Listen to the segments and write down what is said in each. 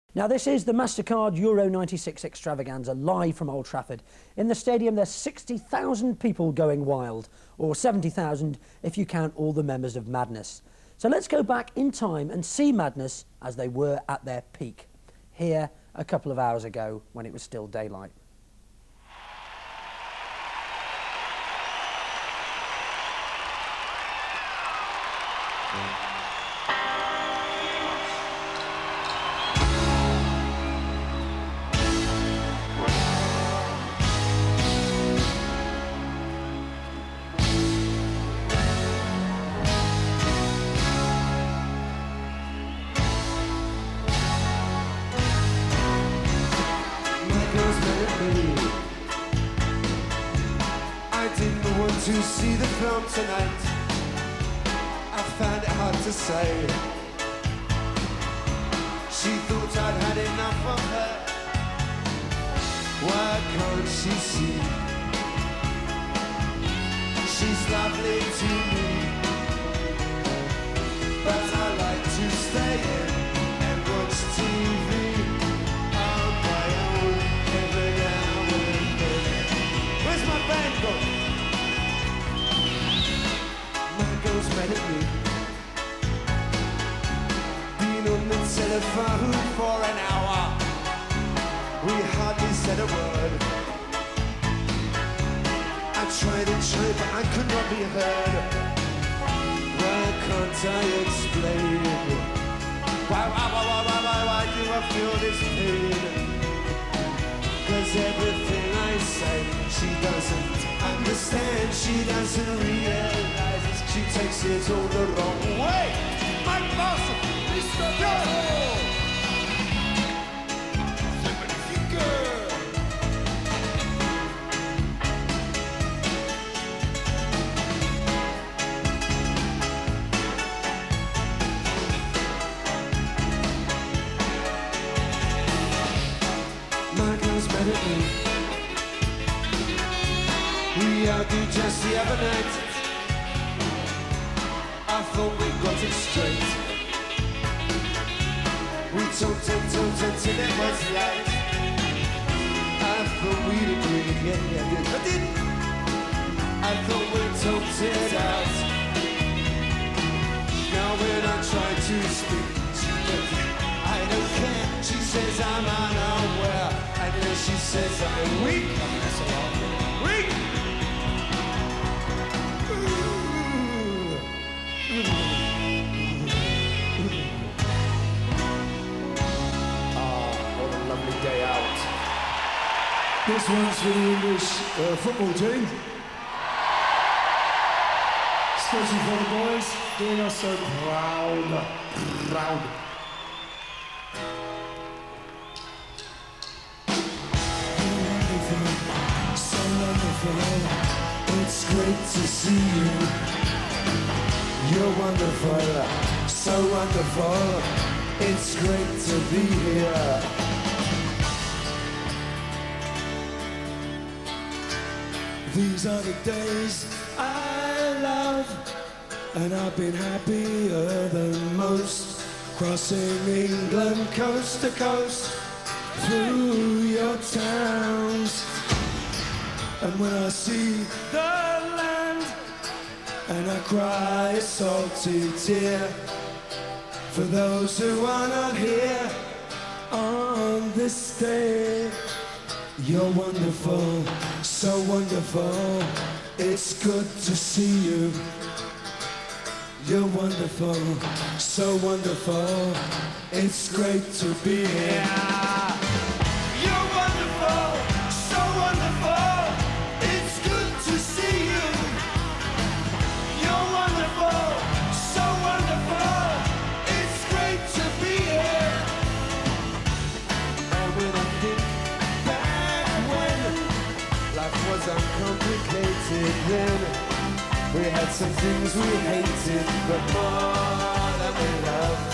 Now this is the MasterCard Euro 96 extravaganza live from Old Trafford. In the stadium there's 60,000 people going wild, or 70,000 if you count all the members of Madness. So let's go back in time and see Madness as they were at their peak, here a couple of hours ago when it was still daylight. I didn't want to see the film tonight. I found it hard to say. She thought I'd had enough of her. Why can't she see? She's lovely to me, but I like to stay in and watch TV on my own every now and then. Where's my band gone? My girl's mad at me. Been on the telephone for an hour. We hardly said a word. I tried and tried, but I could not be heard. Why can't I explain? Why do I feel this pain? 'Cause everything I say, she doesn't understand. She doesn't realize it. She takes it all the wrong way. My boss, Mr. Joe! My girl's mad at me. We argued just the other night. I thought we got it straight. We talked until it was light. I thought we'd agreed, yeah. I didn't. I thought we talked it out. Now when I try to speak, she goes, I don't care. She says I'm unaware. And then she says I'm weak. Weak! What a lovely day out. This one's for the English football team. Especially for the boys, doing us so proud. Proud. So wonderful, it's great to see you. You're wonderful, so wonderful, it's great to be here. These are the days I love, and I've been happier than most, crossing England coast to coast, through your towns. And when I see the land, and I cry a salty tear, for those who are not here on this day. You're wonderful, so wonderful, it's good to see you. You're wonderful, so wonderful, it's great to be here. You're wonderful, so wonderful, it's good to see you. You're wonderful, so wonderful, it's great to be here. And when I think back when life was uncomplicated then, we had some things we hated, but more than we loved.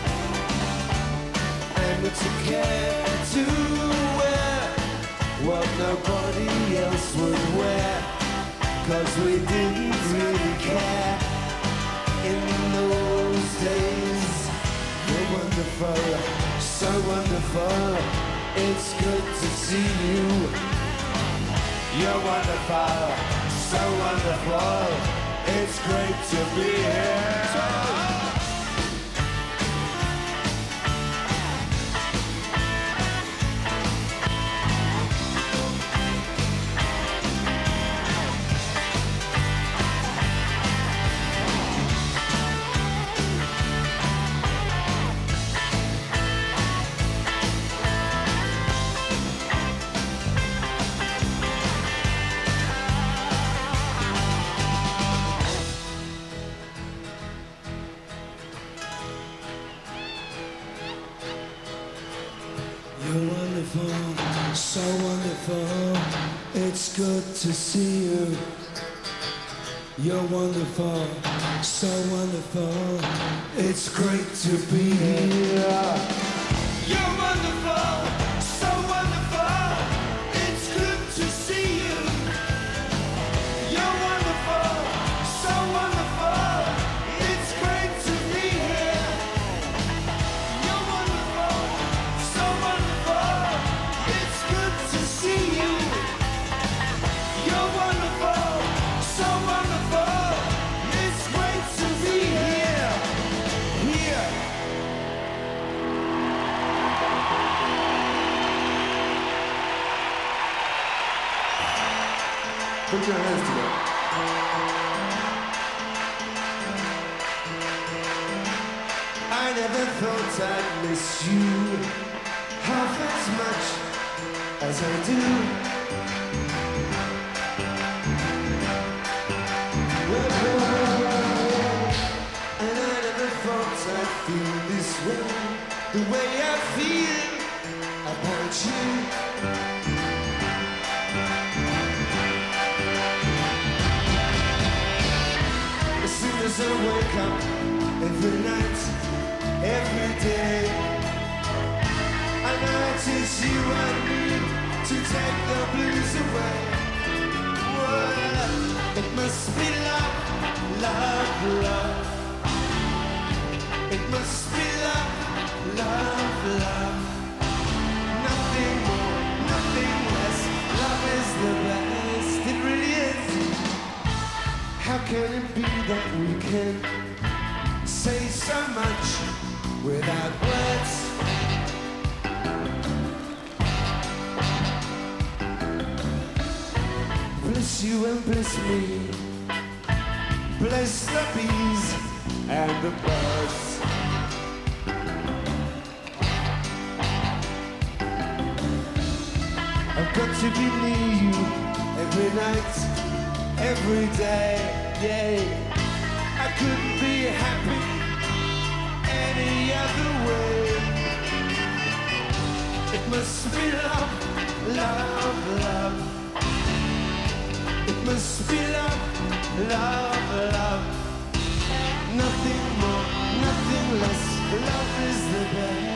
And we took care to wear what nobody else would wear, 'cause we didn't really care. In those days, you're wonderful, so wonderful. It's good to see you. You're wonderful, so wonderful. It's great to be here. You're wonderful, so wonderful. It's good to see you. You're wonderful, so wonderful. It's great to be here. You're wonderful, so wonderful. It's good to see you. You're wonderful, so wonderful. It's great to be here. You're wonderful, so wonderful. It's good to see you. You're wonderful, so wonderful. It's great to be here. Here. Put your hands together. I never thought I'd miss you half as much as I do. And I never thought I'd feel this way, the way I feel about you. As soon as I wake up, every night, every day, I know it is you I need to take the blues away. Well, it must be love, love, love. It must be love, love, love. Nothing more, nothing less. Love is the best, it really is. How can it be that we can say so much without words? Bless you and bless me. Bless the bees and the birds. I've got to be near you every night, every day, yeah. I couldn't be happy any other way. It must be love, love, love. It must be love, love, love. Nothing more, nothing less. Love is the best.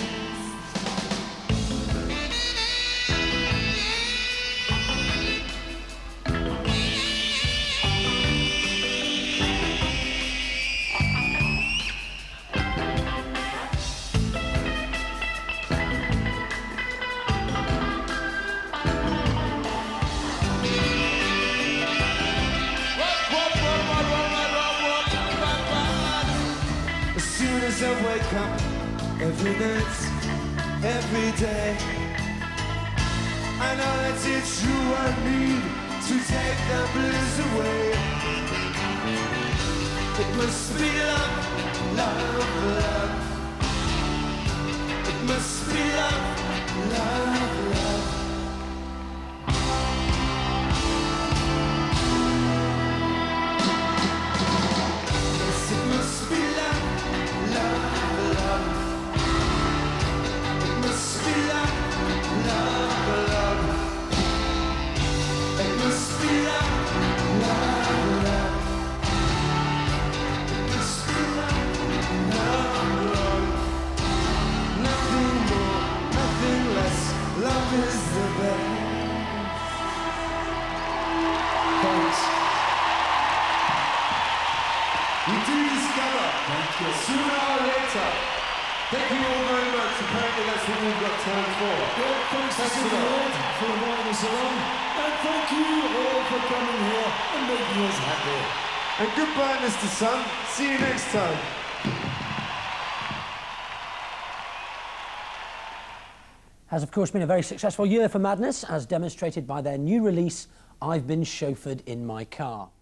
As soon as I wake up, every night, every day, I know that it's you I need to take the blues away. It must be love, love, love. It must be love, love, love. Yes, it must be love, love, love. It must be love, love, love. It must be love, love, love. It must be love, love, love. Nothing more, nothing less. Love is the best. Thanks. We do discover sooner or later. Thank you all very much. apparently that's what we've got time for. Well, thanks to City Lord for inviting us along. And thank you all for coming here and making us happy. And goodbye, Mr. Sun. See you next time. Has of course been a very successful year for Madness, as demonstrated by their new release, I've Been Chauffeured in My Car.